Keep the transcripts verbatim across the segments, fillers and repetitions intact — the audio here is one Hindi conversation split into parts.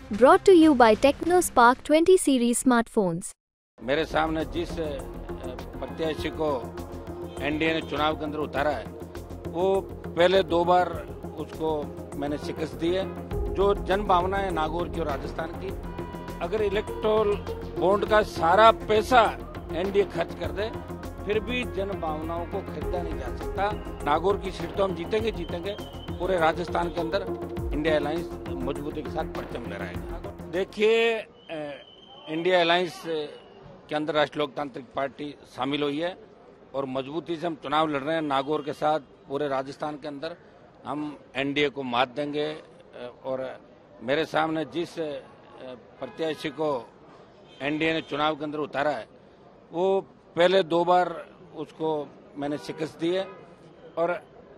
Brought to you by TechnoSpark twenty series smartphones. मेरे सामने जिस प्रत्याशी को एनडीए ने चुनाव के अंदर उतारा है, वो पहले दो बार उसको मैंने शिकस्त दी है। जो जन भावना है नागौर की और राजस्थान की, अगर इलेक्टोरल बॉन्ड का सारा पैसा एनडीए खर्च कर दे, फिर भी जन भावनाओं को खरीदा नहीं जा सकता। नागौर की सीट तो हम जीतेंगे जीतेंगे पूरे राजस्थान के अंदर इंडिया अलायंस मजबूती के साथ परचम लहराएगा। देखिए, इंडिया अलायंस के अंदर राष्ट्रीय लोकतांत्रिक पार्टी शामिल हुई है और मजबूती से हम चुनाव लड़ रहे हैं। नागौर के साथ पूरे राजस्थान के अंदर हम एनडीए को मात देंगे और मेरे सामने जिस प्रत्याशी को एनडीए ने चुनाव के अंदर उतारा है, वो पहले दो बार उसको मैंने शिकस्त दी है और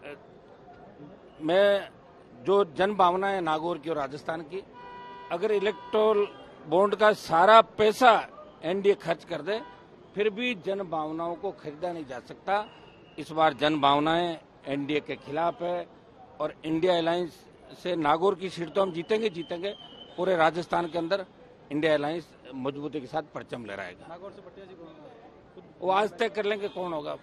मैं जो जन भावना है नागौर की और राजस्थान की, अगर इलेक्टोरल बॉन्ड का सारा पैसा एनडीए खर्च कर दे, फिर भी जन भावनाओं को खरीदा नहीं जा सकता। इस बार जन भावनाएं एनडीए के खिलाफ है और इंडिया अलायंस से नागौर की सीट तो हम जीतेंगे जीतेंगे पूरे राजस्थान के अंदर इंडिया अलायंस मजबूती के साथ परचम लहराएगा। नागौर से प्रत्याशी वो आज तय कर लेंगे कौन होगा,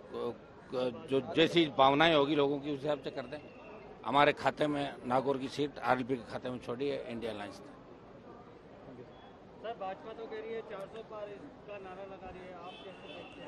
जो जैसी भावनाएं होगी लोगों की उस हिसाब से कर दें। हमारे खाते में नागौर की सीट आरएलपी के खाते में छोड़ी है इंडिया अलायंस ने। सर, भाजपा तो कह रही है चार सौ पार का नारा लगा रही है, आप कैसे देखते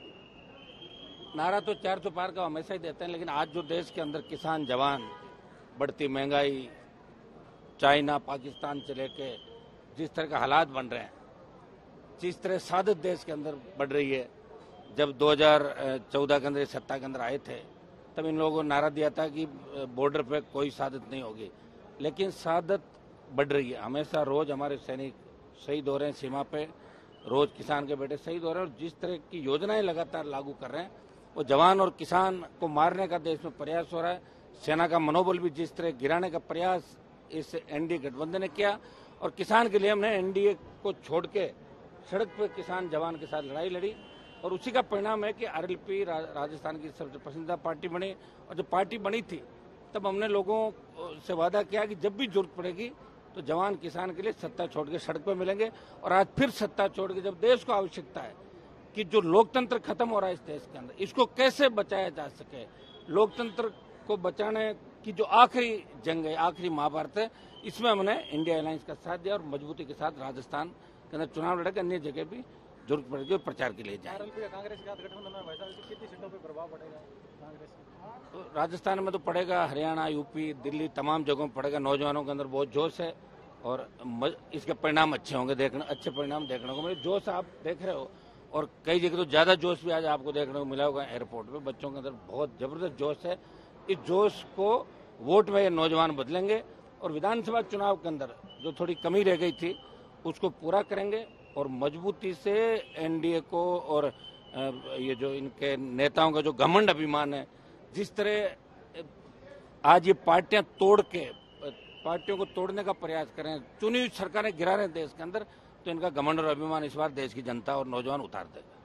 हैं? नारा तो चार सौ पार का हमेशा ही देते हैं, लेकिन आज जो देश के अंदर किसान जवान, बढ़ती महंगाई, चाइना पाकिस्तान से लेके जिस तरह का हालात बन रहे हैं, जिस तरह सादत देश के अंदर बढ़ रही है। जब दो हज़ार चौदह के अंदर सत्ता के अंदर आए थे, तब इन लोगों ने नारा दिया था कि बॉर्डर पे कोई सादत नहीं होगी, लेकिन सादत बढ़ रही है। हमेशा रोज हमारे सैनिक शहीद हो रहे हैं सीमा पे, रोज किसान के बेटे शहीद हो रहे हैं और जिस तरह की योजनाएं लगातार लागू कर रहे हैं, वो जवान और किसान को मारने का देश में प्रयास हो रहा है। सेना का मनोबल भी जिस तरह गिराने का प्रयास इस एनडीए गठबंधन ने किया और किसान के लिए हमने एनडीए को छोड़ के सड़क पर किसान जवान के साथ लड़ाई लड़ी और उसी का परिणाम है कि आरएलपी रा, राजस्थान की सबसे पसंदीदा पार्टी बनी। और जब पार्टी बनी थी तब हमने लोगों से वादा किया कि जब भी जरूरत पड़ेगी तो जवान किसान के लिए सत्ता छोड़ के सड़क पर मिलेंगे। और आज फिर सत्ता छोड़ के जब देश को आवश्यकता है कि जो लोकतंत्र खत्म हो रहा है इस देश के अंदर, इसको कैसे बचाया जा सके, लोकतंत्र को बचाने की जो आखिरी जंग है, आखिरी महाभारत है, इसमें हमने इंडिया अलायंस का साथ दिया और मजबूती के साथ राजस्थान के अंदर चुनाव लड़ेगा। अन्य जगह भी जरूरत पड़ेगी और प्रचार के लिए जाए। कांग्रेस के साथ गठबंधन में कितनी सीटों पर प्रभाव पड़ेगा कांग्रेस? तो राजस्थान में तो पड़ेगा, हरियाणा, यूपी, दिल्ली, तमाम जगहों पर पड़ेगा। नौजवानों के अंदर बहुत जोश है और इसके परिणाम अच्छे होंगे, देखने अच्छे परिणाम देखने को मिले। जोश आप देख रहे हो और कई जगह तो ज्यादा जोश भी आज आपको देखने को मिला होगा। एयरपोर्ट पे बच्चों के अंदर बहुत जबरदस्त जोश है। इस जोश को वोट में ये नौजवान बदलेंगे और विधानसभा चुनाव के अंदर जो थोड़ी कमी रह गई थी उसको पूरा करेंगे और मजबूती से एनडीए को और ये जो इनके नेताओं का जो घमंड अभिमान है, जिस तरह आज ये पार्टियां तोड़ के पार्टियों को तोड़ने का प्रयास करें, चुनी हुई सरकारें गिरा रहे हैं देश के अंदर, तो इनका घमंड और अभिमान इस बार देश की जनता और नौजवान उतार देगा।